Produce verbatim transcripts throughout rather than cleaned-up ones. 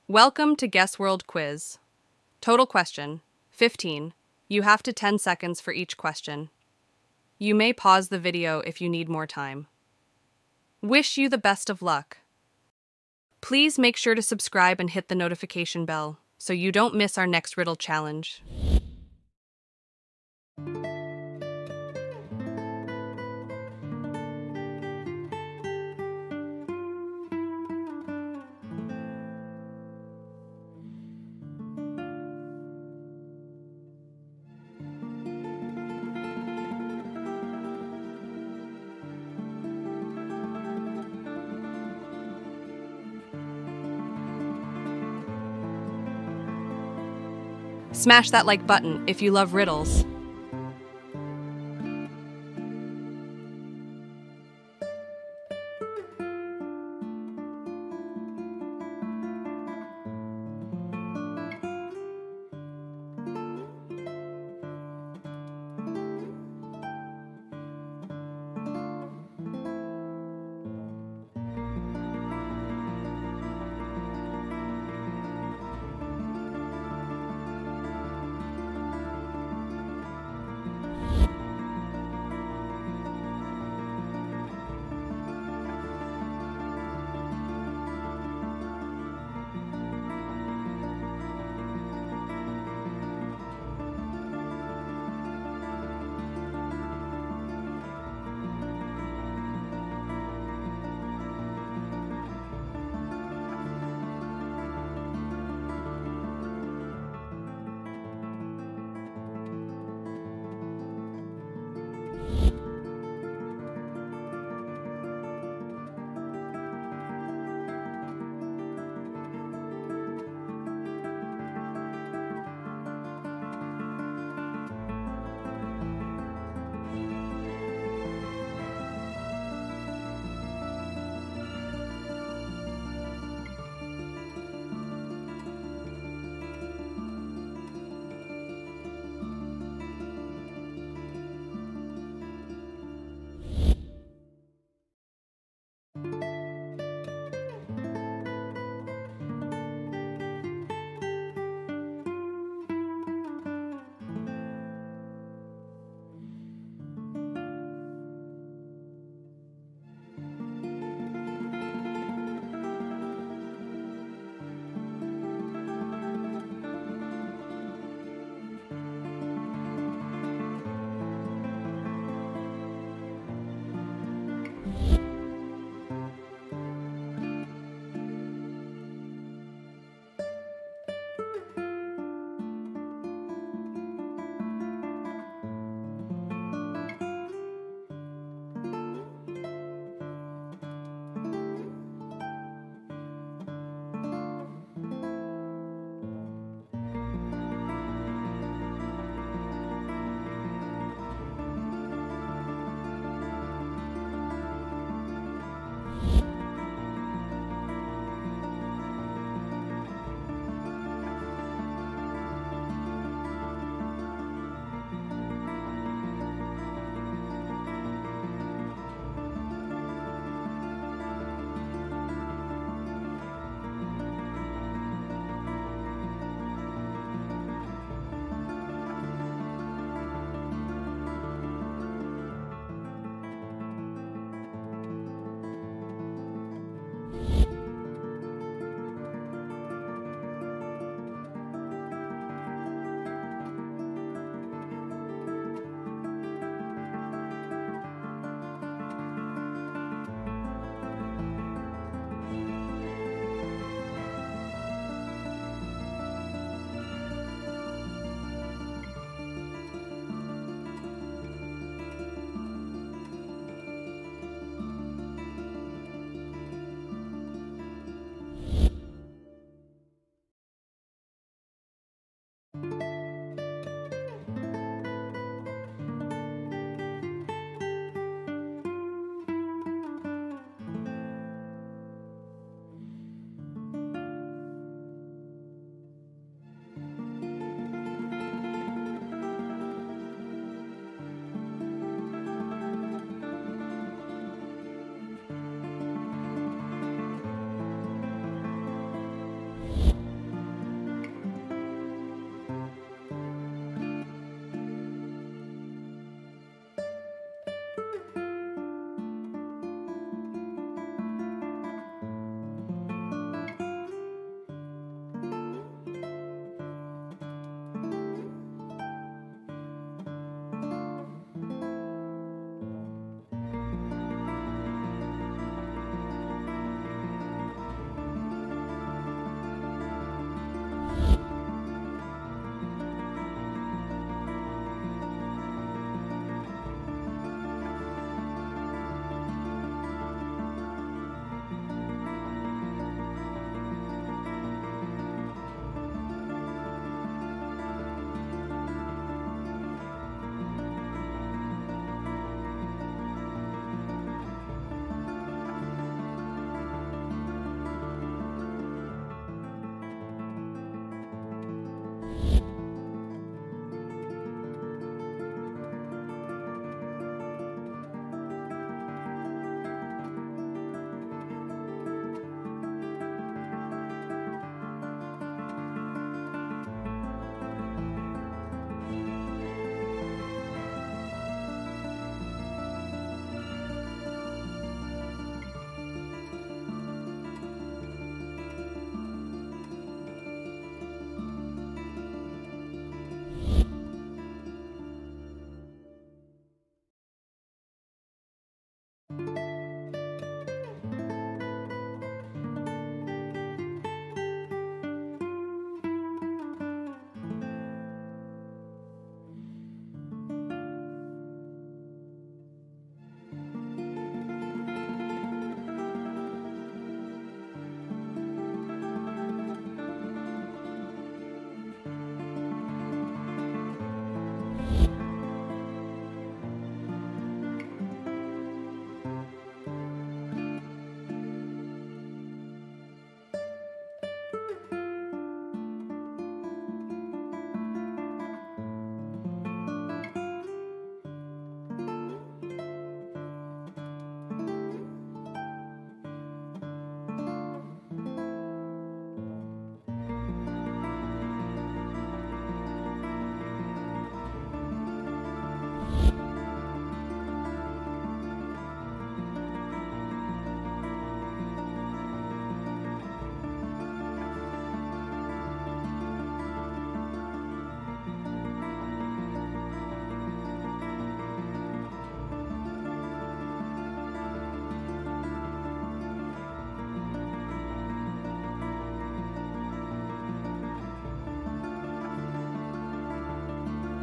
Welcome to Guess World Quiz. Total question, fifteen. You have to ten seconds for each question. You may pause the video if you need more time. Wish you the best of luck. Please make sure to subscribe and hit the notification bell so you don't miss our next riddle challenge. Smash that like button if you love riddles.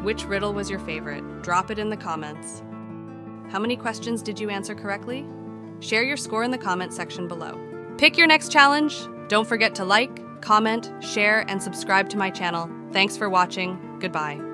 Which riddle was your favorite? Drop it in the comments. How many questions did you answer correctly? Share your score in the comment section below. Pick your next challenge. Don't forget to like, comment, share, and subscribe to my channel. Thanks for watching. Goodbye.